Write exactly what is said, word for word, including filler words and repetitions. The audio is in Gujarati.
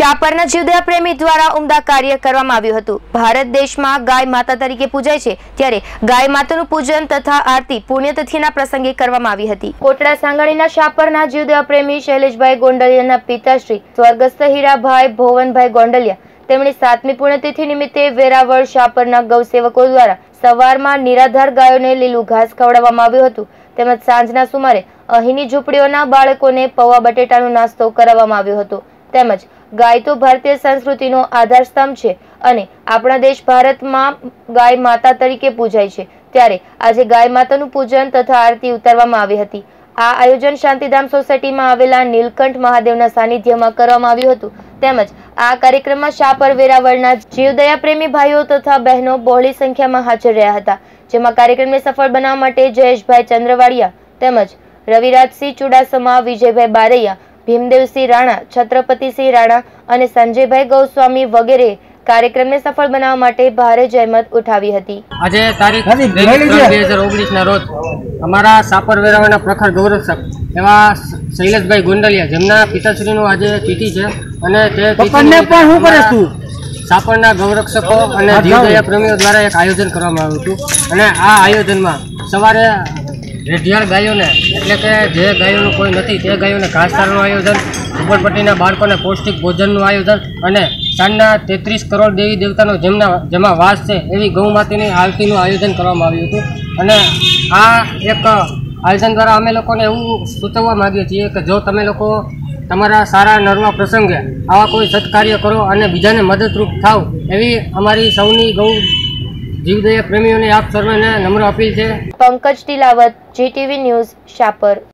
શાપરના જીવદયા પ્રેમી દ્વારા ઉમદા કાર્ય કરવામાં આવ્યું હતું। ભારત દેશમાં ગાય માતા તરીકે પૂજાય છે, ત્યારે ગાય માતાનું પૂજન તથા આરતી પુણ્યતિથિના પ્રસંગે કરવામાં આવી હતી। કોટડા સાંગાણીના શાપરના જીવદયા પ્રેમી શૈલેષભાઈ ગોંડલિયાના પિતાશ્રી સ્વર્ગસ્થ હીરાભાઈ ભોવનભાઈ ગોંડલિયા તેમની સાતમી પુણ્યતિથિ નિમિત્તે વેરાવળ શાપરના ગૌસેવકો દ્વારા સવારમાં નિરાધાર ગાયોને લીલું ઘાસ ખવડાવવામાં આવ્યું હતું, તેમજ સાંજના સુમારે અહીંની ઝૂંપડીઓના બાળકોને પૌવા બટેટાનો નાસ્તો કરાવવામાં આવ્યો હતો। તેમજ ગાય તો ભારતીય સંસ્કૃતિનો આધાર સ્તંભ છે અને આપણા દેશ ભારતમાં ગાય માતા તરીકે પૂજાય છે, ત્યારે આજે ગાય માતાનું પૂજન તથા આરતી ઉતારવામાં આવી હતી। આ આયોજન શાંતિધામ સોસાયટીમાં આવેલા નીલકંઠ મહાદેવના સાનિધ્યમાં કરવામાં આવ્યું હતું। તેમજ આ કાર્યક્રમમાં શાપર વેરાવળના જીવદયા પ્રેમી ભાઈઓ તથા બહેનો બહોળી સંખ્યામાં હાજર રહ્યા હતા, જેમાં કાર્યક્રમને સફળ બનાવવા માટે જયેશભાઈ ચંદ્રવાડિયા તેમજ રવિરાજસિંહ ચુડાસમા, વિજયભાઈ બારૈયા, ભીમદેવસિંહ રાણા, છત્રપતિસિંહ રાણા અને સંજયભાઈ ગૌસ્વામી વગેરે કાર્યક્રમને સફળ બનાવવા માટે ભારે જહેમત ઉઠાવી હતી। આજે તારીખ બે હજાર ઓગણીસ ના રોજ અમારા સાપર વેરાવળના પ્રખર ગૌરક્ષક એવા શૈલેષભાઈ ગોંડલિયા, જેમના પિતાશ્રીનું આજે તિથિ છે અને તે સાપરના ગૌરક્ષકો અને જીવદયા પ્રેમીઓ દ્વારા એક આયોજન કરવામાં આવ્યું હતું અને આ આયોજનમાં સવારે રેઢિયાળ ગાયોને એટલે કે જે ગાયોનું કોઈ નથી તે ગાયોને ઘાસચારાનું આયોજન, ઝૂંપડપટ્ટીના બાળકોને પૌષ્ટિક ભોજનનું આયોજન અને સાંજના તેત્રીસ કરોડ દેવી દેવતાનો જેમના જેમાં વાસ છે એવી ગૌ માતાની આરતીનું આયોજન કરવામાં આવ્યું હતું। અને આ એક આયોજન દ્વારા અમે લોકોને એવું સૂચવવા માગીએ છીએ કે જો તમે લોકો તમારા સારા નરવા પ્રસંગે આવા કોઈ સત્કાર્ય કરો અને બીજાને મદદરૂપ થાવ, એવી અમારી સૌની ગૌ જીવદયા પ્રેમીઓને આપ સર્વેને નમ્ર અપીલ છે। Pankaj Tilavat, GTV news, Shapar.